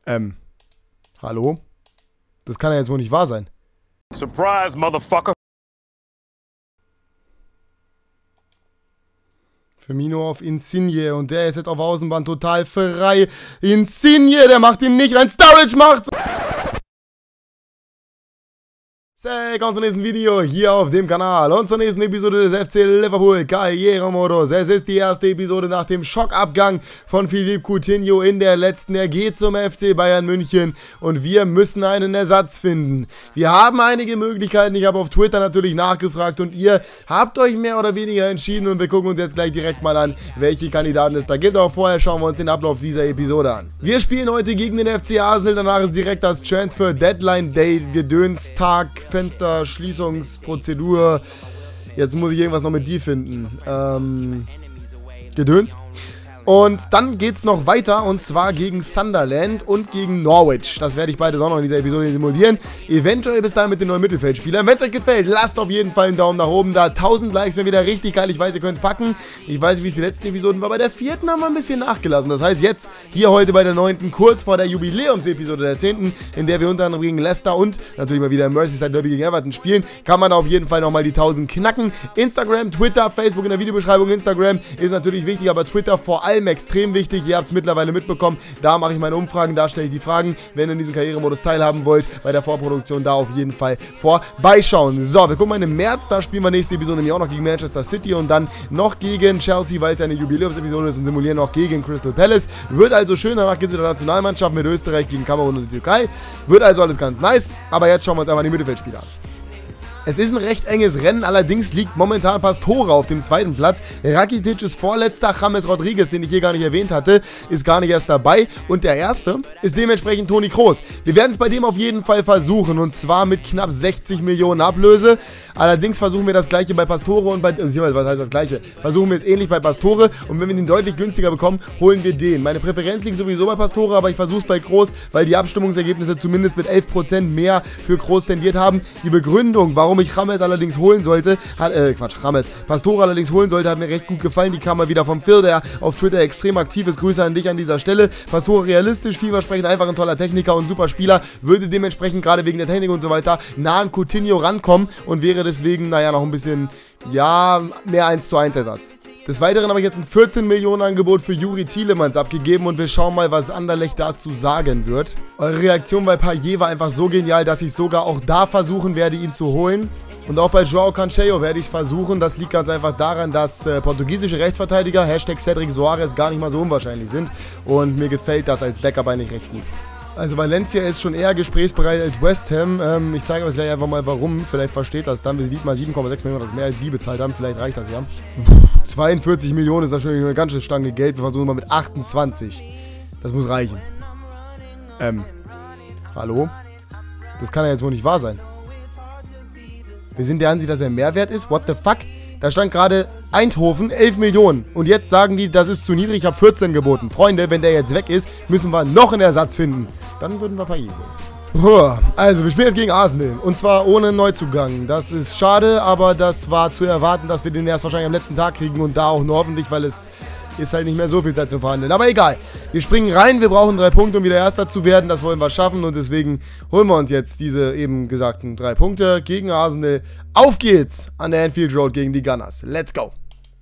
Hallo? Das kann ja jetzt wohl nicht wahr sein. Surprise, motherfucker. Firmino auf Insigne und der ist jetzt auf Außenbahn total frei. Insigne, der macht ihn nicht rein. Sturridge macht's! Willkommen zum nächsten Video hier auf dem Kanal und zur nächsten Episode des FC Liverpool Karrieremodus. Es ist die erste Episode nach dem Schockabgang von Philippe Coutinho in der letzten. Er geht zum FC Bayern München und wir müssen einen Ersatz finden. Wir haben einige Möglichkeiten, ich habe auf Twitter natürlich nachgefragt und ihr habt euch mehr oder weniger entschieden und wir gucken uns jetzt gleich direkt mal an, welche Kandidaten es da gibt. Aber vorher schauen wir uns den Ablauf dieser Episode an. Wir spielen heute gegen den FC Arsenal, danach ist direkt das Transfer Deadline Date, Gedönstag, Fenster, Schließungsprozedur. Jetzt muss ich irgendwas noch mit die finden. Gedöns. Und dann geht's noch weiter und zwar gegen Sunderland und gegen Norwich. Das werde ich beides auch noch in dieser Episode simulieren. Eventuell bis dahin mit den neuen Mittelfeldspielern. Wenn es euch gefällt, lasst auf jeden Fall einen Daumen nach oben da. 1000 Likes wäre wieder richtig geil. Ich weiß, ihr könnt es packen. Ich weiß nicht, wie es die letzten Episoden war. Bei der 4. haben wir ein bisschen nachgelassen. Das heißt, jetzt hier heute bei der 9. kurz vor der Jubiläumsepisode der 10., in der wir unter anderem gegen Leicester und natürlich mal wieder im Merseyside Derby gegen Everton spielen, kann man auf jeden Fall nochmal die 1000 knacken. Instagram, Twitter, Facebook in der Videobeschreibung. Instagram ist natürlich wichtig, aber Twitter vor allem extrem wichtig. Ihr habt es mittlerweile mitbekommen. Da mache ich meine Umfragen, da stelle ich die Fragen. Wenn ihr in diesem Karrieremodus teilhaben wollt, bei der Vorproduktion da auf jeden Fall vorbeischauen. So, wir gucken mal im März. Da spielen wir nächste Episode nämlich auch noch gegen Manchester City und dann noch gegen Chelsea, weil es eine Jubiläumsepisode ist und simulieren noch gegen Crystal Palace. Wird also schön. Danach geht es wieder Nationalmannschaft mit Österreich gegen Kamerun und die Türkei. Wird also alles ganz nice. Aber jetzt schauen wir uns einfach die Mittelfeldspieler an. Es ist ein recht enges Rennen, allerdings liegt momentan Pastore auf dem 2. Platz. Rakitic ist Vorletzter, James Rodriguez, den ich hier gar nicht erwähnt hatte, ist gar nicht erst dabei. Und der Erste ist dementsprechend Toni Kroos. Wir werden es bei dem auf jeden Fall versuchen und zwar mit knapp 60 Millionen Ablöse. Allerdings versuchen wir das gleiche bei Pastore und bei... was heißt das gleiche? Versuchen wir es ähnlich bei Pastore und wenn wir den deutlich günstiger bekommen, holen wir den. Meine Präferenz liegt sowieso bei Pastore, aber ich versuche es bei Kroos, weil die Abstimmungsergebnisse zumindest mit 11% mehr für Kroos tendiert haben. Die Begründung, warum ich James allerdings holen sollte, Pastore allerdings holen sollte, hat mir recht gut gefallen. Die kam mal wieder vom Phil, der auf Twitter extrem aktiv ist. Grüße an dich an dieser Stelle. Pastore realistisch, vielversprechend, einfach ein toller Techniker und super Spieler, würde dementsprechend gerade wegen der Technik und so weiter nah an Coutinho rankommen und wäre deswegen, naja, noch ein bisschen, ja, mehr 1:1 Ersatz. Des Weiteren habe ich jetzt ein 14 Millionen Angebot für Juri Tielemans abgegeben und wir schauen mal, was Anderlecht dazu sagen wird. Eure Reaktion bei Payet war einfach so genial, dass ich sogar auch da versuchen werde, ihn zu holen. Und auch bei João Cancelo werde ich es versuchen. Das liegt ganz einfach daran, dass portugiesische Rechtsverteidiger, Cedric Soares, gar nicht mal so unwahrscheinlich sind. Und mir gefällt das als Backup eigentlich recht gut. Also Valencia ist schon eher gesprächsbereit als West Ham. Ich zeige euch gleich einfach mal warum. Vielleicht versteht das dann. Wir wiegen mal 7,6 Millionen, das ist mehr als die bezahlt haben. Vielleicht reicht das ja. 42 Millionen ist natürlich eine ganz schöne Stange Geld. Wir versuchen mal mit 28. Das muss reichen. Hallo? Das kann ja jetzt wohl nicht wahr sein. Wir sind der Ansicht, dass er mehr wert ist. What the fuck? Da stand gerade Eindhoven 11 Millionen. Und jetzt sagen die, das ist zu niedrig. Ich habe 14 geboten. Freunde, wenn der jetzt weg ist, müssen wir noch einen Ersatz finden. Dann würden wir Payet holen. Also, wir spielen jetzt gegen Arsenal. Und zwar ohne Neuzugang. Das ist schade, aber das war zu erwarten, dass wir den erst wahrscheinlich am letzten Tag kriegen. Und da auch nur hoffentlich, weil es ist halt nicht mehr so viel Zeit zu verhandeln. Aber egal. Wir springen rein. Wir brauchen 3 Punkte, um wieder Erster zu werden. Das wollen wir schaffen. Und deswegen holen wir uns jetzt diese eben gesagten 3 Punkte gegen Arsenal. Auf geht's an der Anfield Road gegen die Gunners. Let's go.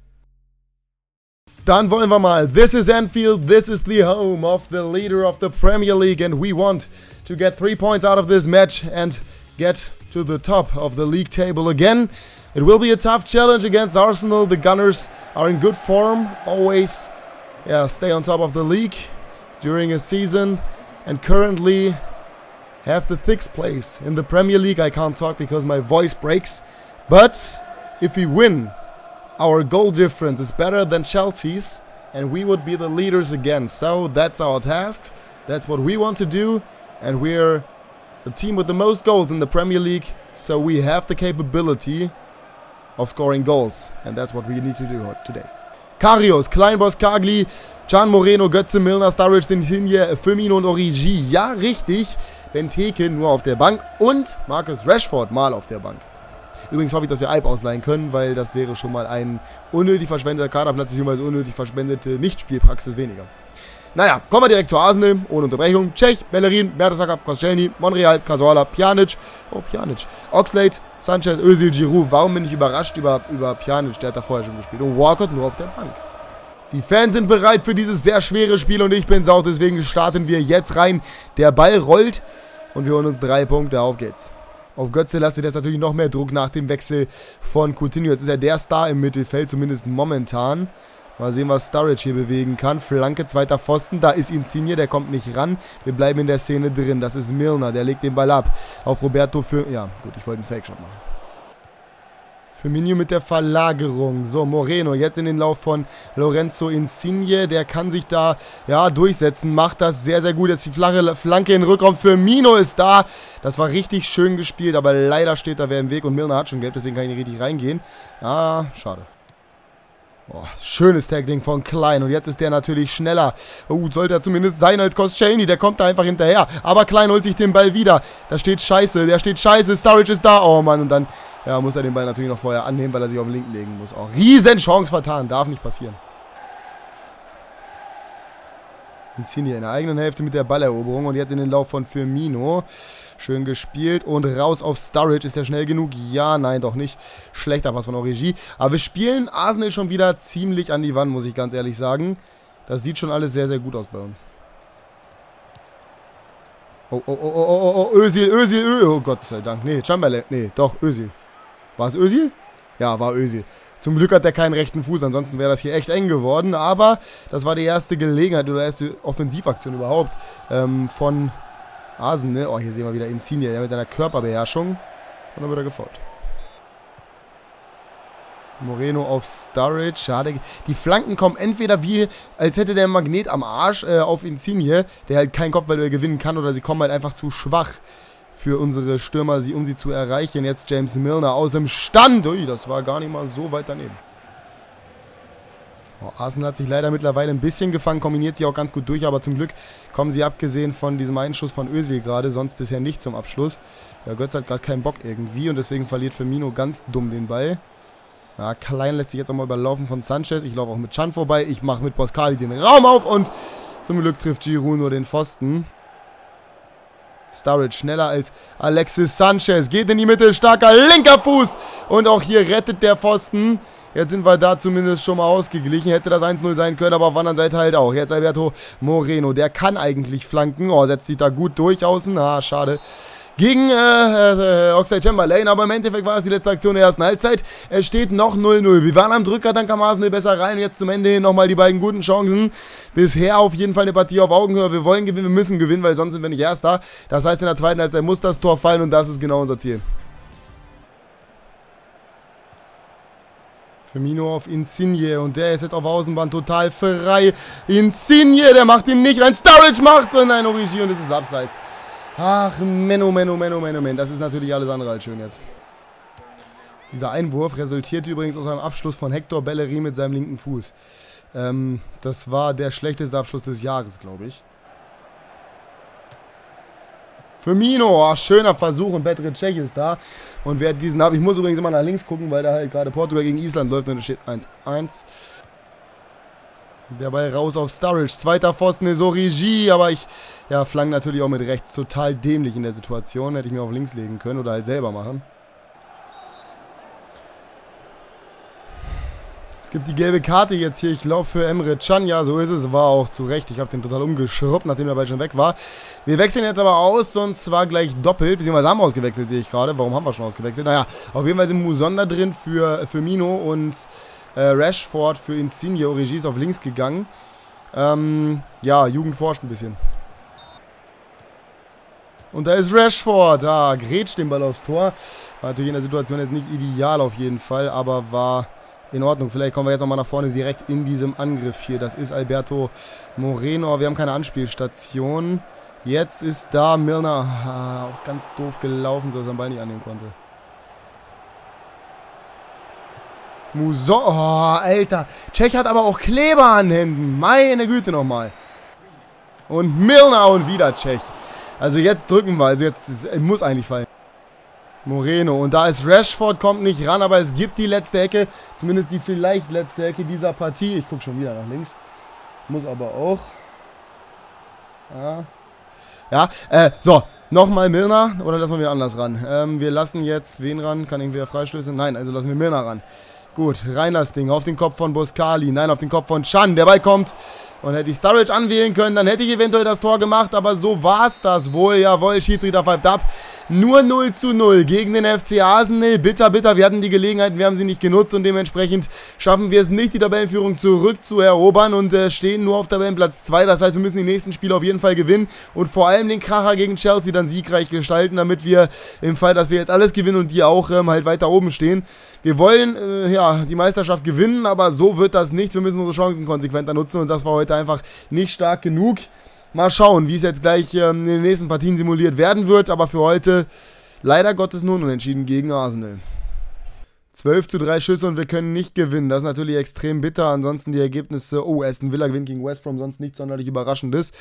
Dann wollen wir mal. This is Anfield. This is the home of the leader of the Premier League. And we want to get 3 points out of this match and get to the top of the league table again. It will be a tough challenge against Arsenal. The Gunners are in good form, always stay on top of the league during a season and currently have the 6th place in the Premier League. I can't talk because my voice breaks, but if we win, our goal difference is better than Chelsea's and we would be the leaders again. So that's our task, that's what we want to do, and we're the team with the most goals in the Premier League, so we have the capability of scoring goals. And that's what we need to do today. Karius, Kleinboss, Kagli, Can Moreno, Götze, Milner, Sturridge, Insigne, Firmino und Origi. Ja, richtig. Benteke nur auf der Bank und Marcus Rashford mal auf der Bank. Übrigens hoffe ich, dass wir Alp ausleihen können, weil das wäre schon mal ein unnötig verschwendeter Kaderplatz bzw. unnötig verschwendete Nichtspielpraxis weniger. Naja, kommen wir direkt zu Arsenal, ohne Unterbrechung. Cech, Bellerin, Mertesacker, Koscielny, Monreal, Cazorla, Pjanic, Oxlade, Sanchez, Özil, Giroud. Warum bin ich überrascht über Pjanic? Der hat da vorher schon gespielt. Und Walcott nur auf der Bank. Die Fans sind bereit für dieses sehr schwere Spiel und ich bin's auch, deswegen starten wir jetzt rein. Der Ball rollt und wir holen uns 3 Punkte, auf geht's. Auf Götze lastet jetzt natürlich noch mehr Druck nach dem Wechsel von Coutinho. Jetzt ist er der Star im Mittelfeld, zumindest momentan. Mal sehen, was Sturridge hier bewegen kann. Flanke, zweiter Pfosten, da ist Insigne, der kommt nicht ran. Wir bleiben in der Szene drin, das ist Milner, der legt den Ball ab. Auf Roberto für... Ja, gut, ich wollte einen Fake-Shot machen. Firmino mit der Verlagerung. So, Moreno jetzt in den Lauf von Lorenzo Insigne. Der kann sich da, ja, durchsetzen. Macht das sehr, sehr gut. Jetzt die flache Flanke in den Rückraum. Firmino ist da. Das war richtig schön gespielt, aber leider steht da wer im Weg. Und Milner hat schon gelb, deswegen kann ich nicht richtig reingehen. Ah, schade. Oh, schönes Tackling von Klein. Und jetzt ist der natürlich schneller. Oh, sollte er zumindest sein als Koscielny. Der kommt da einfach hinterher. Aber Klein holt sich den Ball wieder. Da steht Scheiße. Der steht Scheiße. Sturridge ist da. Oh, Mann. Und dann... Ja, muss er den Ball natürlich noch vorher annehmen, weil er sich auf den linken legen muss. Auch riesen Chance vertan, darf nicht passieren. Insigne in der eigenen Hälfte mit der Balleroberung und jetzt in den Lauf von Firmino. Schön gespielt und raus auf Sturridge. Ist der schnell genug? Ja, nein, doch nicht. Schlechter Pass von Origi. Aber wir spielen Arsenal schon wieder ziemlich an die Wand, muss ich ganz ehrlich sagen. Das sieht schon alles sehr, sehr gut aus bei uns. Oh, Özil. Oh Gott sei Dank. Nee, Chamberlain. Nee, doch, Özil. War es Özil? Ja, war Özil. Zum Glück hat er keinen rechten Fuß, ansonsten wäre das hier echt eng geworden. Aber das war die erste Gelegenheit oder erste Offensivaktion überhaupt von Arsenal. Oh, hier sehen wir wieder Insigne, der mit seiner Körperbeherrschung. Und dann wird er gefault. Moreno auf Sturridge. Schade. Die Flanken kommen entweder wie, als hätte der Magnet am Arsch auf Insigne, der halt keinen Kopfball gewinnen kann, oder sie kommen halt einfach zu schwach für unsere Stürmer, um sie zu erreichen. Jetzt James Milner aus dem Stand. Ui, das war gar nicht mal so weit daneben. Oh, Arsenal hat sich leider mittlerweile ein bisschen gefangen, kombiniert sie auch ganz gut durch, aber zum Glück kommen sie abgesehen von diesem Einschuss von Özil gerade, sonst bisher nicht zum Abschluss. Ja, Götze hat gerade keinen Bock irgendwie und deswegen verliert Firmino ganz dumm den Ball. Ja, Klein lässt sich jetzt auch mal überlaufen von Sanchez. Ich laufe auch mit Can vorbei. Ich mache mit Boscali den Raum auf und zum Glück trifft Giroud nur den Pfosten. Sturridge schneller als Alexis Sanchez. Geht in die Mitte, starker linker Fuß. Und auch hier rettet der Pfosten. Jetzt sind wir da zumindest schon mal ausgeglichen. Hätte das 1-0 sein können, aber auf der anderen Seite halt auch. Jetzt Alberto Moreno. Der kann eigentlich flanken. Oh, setzt sich da gut durch außen. Ah, schade. Gegen Oxlade-Chamberlain, aber im Endeffekt war es die letzte Aktion der ersten Halbzeit. Es steht noch 0-0. Wir waren am Drücker, dann kam Arsenal besser rein. Und jetzt zum Ende hin nochmal die beiden guten Chancen. Bisher auf jeden Fall eine Partie auf Augenhöhe. Wir wollen gewinnen, wir müssen gewinnen, weil sonst sind wir nicht Erster. Das heißt, in der zweiten Halbzeit muss das Tor fallen und das ist genau unser Ziel. Firmino auf Insigne und der ist jetzt auf Außenbahn total frei. Insigne, der macht ihn nicht rein. Sturridge macht's und ein Origi und es ist abseits. Ach, Menno. Das ist natürlich alles andere als schön jetzt. Dieser Einwurf resultierte übrigens aus einem Abschluss von Hector Bellerin mit seinem linken Fuß. Das war der schlechteste Abschluss des Jahres, glaube ich. Firmino, schöner Versuch und Petr Cech ist da. Und wer diesen hat, ich muss übrigens immer nach links gucken, weil da halt gerade Portugal gegen Island läuft und es steht 1-1. Der Ball raus auf Sturridge. Zweiter Pfosten ist Origi, aber ich flank natürlich auch mit rechts. Total dämlich in der Situation. Hätte ich mir auf links legen können oder halt selber machen. Es gibt die gelbe Karte jetzt hier, ich glaube für Emre Can. Ja, so ist es. War auch zu Recht. Ich habe den total umgeschrubbt, nachdem der Ball schon weg war. Wir wechseln jetzt aber aus und zwar gleich doppelt. Beziehungsweise haben wir ausgewechselt, sehe ich gerade. Warum haben wir schon ausgewechselt? Naja, auf jeden Fall sind Musonda drin für Firmino und Rashford für Insigne. Origi ist auf links gegangen. Ja, Jugend forscht ein bisschen. Und da ist Rashford. Ah, grätscht den Ball aufs Tor. War natürlich in der Situation jetzt nicht ideal auf jeden Fall, aber war in Ordnung. Vielleicht kommen wir jetzt nochmal nach vorne direkt in diesem Angriff hier. Das ist Alberto Moreno. Wir haben keine Anspielstation. Jetzt ist da Milner. Ah, auch ganz doof gelaufen, so dass er den Ball nicht annehmen konnte. Muso. Oh, Alter. Cech hat aber auch Kleber an Händen. Meine Güte nochmal. Und Milner und wieder Cech. Also jetzt drücken wir. Also jetzt muss eigentlich fallen. Moreno. Und da ist Rashford, kommt nicht ran, aber es gibt die letzte Ecke. Zumindest die vielleicht letzte Ecke dieser Partie. Ich gucke schon wieder nach links. Muss aber auch. Ja, so, nochmal Milner, oder lassen wir wieder anders ran? Wir lassen jetzt, wen ran? Kann irgendwer Freistöße? Nein, also lassen wir Milner ran. Gut, rein das Ding, auf den Kopf von Boskali, nein, auf den Kopf von Can, der Ball kommt. Und hätte ich Sturridge anwählen können, dann hätte ich eventuell das Tor gemacht, aber so war es das wohl. Jawohl, Schiedsrichter pfeift ab. Nur 0:0 gegen den FC Arsenal. Bitter, bitter, wir hatten die Gelegenheit, wir haben sie nicht genutzt und dementsprechend schaffen wir es nicht, die Tabellenführung zurückzuerobern und stehen nur auf Tabellenplatz 2. Das heißt, wir müssen die nächsten Spiele auf jeden Fall gewinnen und vor allem den Kracher gegen Chelsea dann siegreich gestalten, damit wir im Fall, dass wir jetzt alles gewinnen und die auch halt weiter oben stehen. Wir wollen, ja, die Meisterschaft gewinnen, aber so wird das nichts. Wir müssen unsere Chancen konsequenter nutzen und das war heute einfach nicht stark genug. Mal schauen, wie es jetzt gleich in den nächsten Partien simuliert werden wird, aber für heute leider Gottes nur unentschieden gegen Arsenal. 12:3 Schüsse und wir können nicht gewinnen. Das ist natürlich extrem bitter. Ansonsten die Ergebnisse, oh, Aston Villa gewinnt gegen West Brom, sonst nichts sonderlich Überraschendes.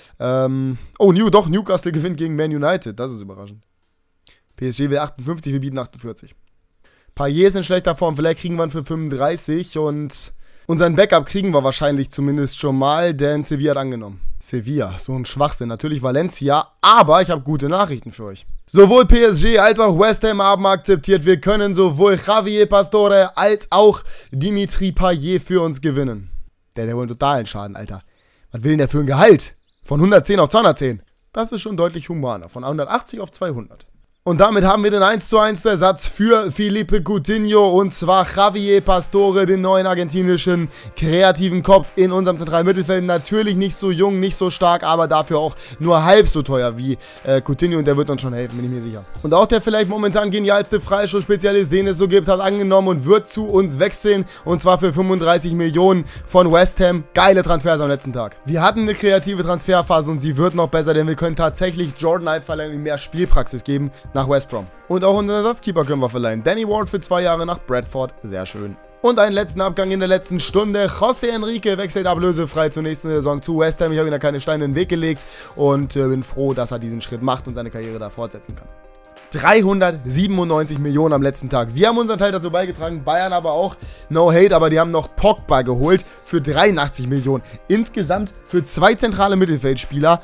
Newcastle gewinnt gegen Man United, das ist überraschend. PSG will 58, wir bieten 48. Payet ist in schlechter Form, vielleicht kriegen wir ihn für 35 und unseren Backup kriegen wir wahrscheinlich zumindest schon mal, denn Sevilla hat angenommen. Sevilla, so ein Schwachsinn. Natürlich Valencia, aber ich habe gute Nachrichten für euch. Sowohl PSG als auch West Ham haben akzeptiert, wir können sowohl Javier Pastore als auch Dimitri Payet für uns gewinnen. Der wohl einen totalen Schaden, Alter. Was will denn der für ein Gehalt? Von 110 auf 210. Das ist schon deutlich humaner, von 180 auf 200. Und damit haben wir den 1:1 Ersatz für Philippe Coutinho und zwar Javier Pastore, den neuen argentinischen kreativen Kopf in unserem zentralen Mittelfeld. Natürlich nicht so jung, nicht so stark, aber dafür auch nur halb so teuer wie Coutinho und der wird uns schon helfen, bin ich mir sicher. Und auch der vielleicht momentan genialste Freistoßspezialist, den es so gibt, hat angenommen und wird zu uns wechseln und zwar für 35 Millionen von West Ham. Geile Transfers am letzten Tag. Wir hatten eine kreative Transferphase und sie wird noch besser, denn wir können tatsächlich Jordan Alpha mehr Spielpraxis geben nach West Brom. Und auch unseren Ersatzkeeper können wir verleihen. Danny Ward für 2 Jahre nach Bradford. Sehr schön. Und einen letzten Abgang in der letzten Stunde. José Enrique wechselt ablösefrei zur nächsten Saison zu West Ham. Ich habe ihm da keine Steine in den Weg gelegt und bin froh, dass er diesen Schritt macht und seine Karriere da fortsetzen kann. 397 Millionen am letzten Tag. Wir haben unseren Teil dazu beigetragen, Bayern aber auch. No hate, aber die haben noch Pogba geholt für 83 Millionen. Insgesamt für 2 zentrale Mittelfeldspieler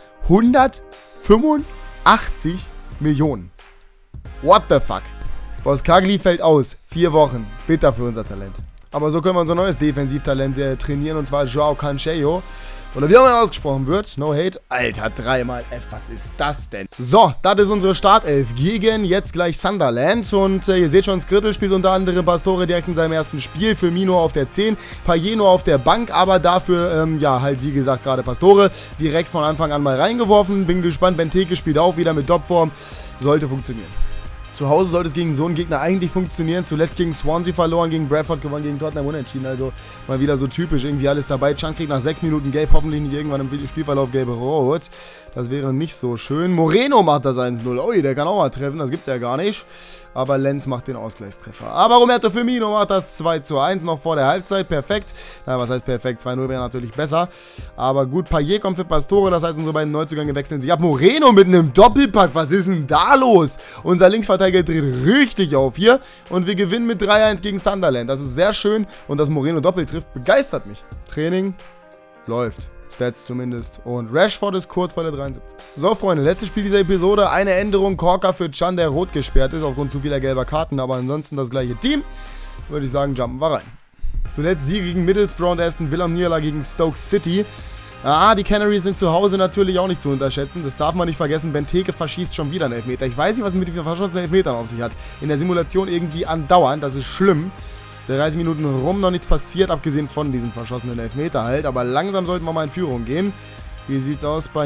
185 Millionen. What the fuck? Boskagli fällt aus. 4 Wochen. Bitter für unser Talent. Aber so können wir unser neues Defensivtalent trainieren und zwar Joao Cancelo. Oder wie auch immer ausgesprochen wird. No hate. Alter, 3x F. Was ist das denn? So, das ist unsere Startelf gegen jetzt gleich Sunderland. Und ihr seht schon, Skrittel spielt unter anderem Pastore direkt in seinem ersten Spiel. Firmino auf der 10. Payet nur auf der Bank. Aber dafür, ja, halt wie gesagt, gerade Pastore direkt von Anfang an mal reingeworfen. Bin gespannt. Benteke spielt auch wieder mit Topform. Sollte funktionieren. Zu Hause sollte es gegen so einen Gegner eigentlich funktionieren. Zuletzt gegen Swansea verloren, gegen Bradford gewonnen, gegen Tottenham unentschieden. Also mal wieder so typisch, irgendwie alles dabei. Can kriegt nach 6 Minuten gelb, hoffentlich nicht irgendwann im Spielverlauf gelb-rot. Das wäre nicht so schön. Moreno macht das 1:0. Ui, der kann auch mal treffen, das gibt's ja gar nicht. Aber Lenz macht den Ausgleichstreffer. Aber Roberto Firmino macht das 2:1 noch vor der Halbzeit. Perfekt. Na, was heißt perfekt? 2:0 wäre natürlich besser. Aber gut, Payet kommt für Pastore. Das heißt, unsere beiden Neuzugänge wechseln sich ab. Moreno mit einem Doppelpack. Was ist denn da los? Unser Linksverteidiger dreht richtig auf hier. Und wir gewinnen mit 3:1 gegen Sunderland. Das ist sehr schön. Und dass Moreno doppelt trifft, begeistert mich. Training läuft. Stats zumindest. Und Rashford ist kurz vor der 73. So, Freunde, letztes Spiel dieser Episode. Eine Änderung. Corker für Can, der rot gesperrt ist, aufgrund zu vieler gelber Karten. Aber ansonsten das gleiche Team. Würde ich sagen, jumpen wir rein. Zuletzt Sieg gegen Middlesbrough und Aston Villa, Niederlage gegen Stoke City. Die Canaries sind zu Hause natürlich auch nicht zu unterschätzen. Das darf man nicht vergessen. Benteke verschießt schon wieder einen Elfmeter. Ich weiß nicht, was mit den verschossenen Elfmetern auf sich hat. In der Simulation irgendwie andauernd. Das ist schlimm. 30 Minuten rum, noch nichts passiert, abgesehen von diesem verschossenen Elfmeter halt. Aber langsam sollten wir mal in Führung gehen. Wie sieht's aus bei...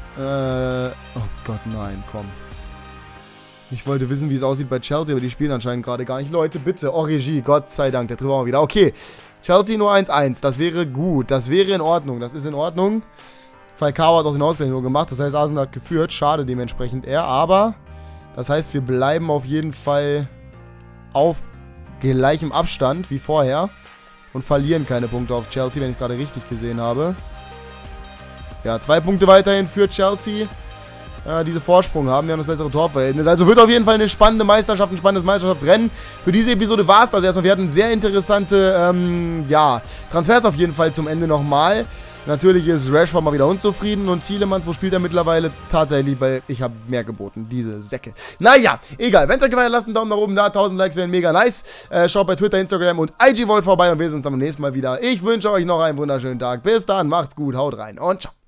oh Gott, nein, komm. Ich wollte wissen, wie es aussieht bei Chelsea, aber die spielen anscheinend gerade gar nicht. Leute, bitte, oh Regie, Gott sei Dank, der trifft auch mal wieder. Okay, Chelsea nur 1:1, das wäre gut, das wäre in Ordnung, das ist in Ordnung. Falcao hat auch den Ausgleich nur gemacht, das heißt, Arsenal hat geführt, schade dementsprechend eher, aber das heißt, wir bleiben auf jeden Fall auf gleichem Abstand wie vorher und verlieren keine Punkte auf Chelsea, wenn ich es gerade richtig gesehen habe. Ja, 2 Punkte weiterhin für Chelsea, diese Vorsprung haben. Wir haben das bessere Torverhältnis. Also wird auf jeden Fall eine spannende Meisterschaft, ein spannendes Meisterschaftsrennen. Für diese Episode war es das erstmal. Wir hatten sehr interessante, ja, Transfers auf jeden Fall zum Ende nochmal. Natürlich ist Rashford mal wieder unzufrieden und Tielemans, wo spielt er mittlerweile? Tatsächlich, weil ich habe mehr geboten, diese Säcke. Naja, egal. Wenn es euch gefallen hat, lasst einen Daumen nach oben da. 1000 Likes wären mega nice. Schaut bei Twitter, Instagram und IG Vault vorbei und wir sehen uns am nächsten Mal wieder. Ich wünsche euch noch einen wunderschönen Tag. Bis dann, macht's gut, haut rein und ciao.